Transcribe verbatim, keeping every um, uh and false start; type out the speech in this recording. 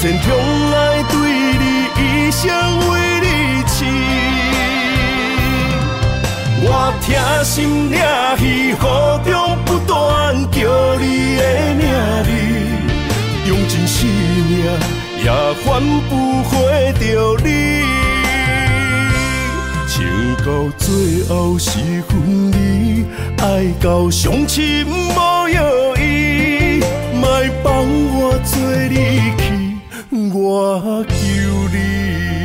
前痛爱对你一生为你痴。我痛心领虚，雨中不断叫你的名字，用尽生命也换不回着你。情到最后是分离，爱到伤心无药医，莫放我做你去，我求你。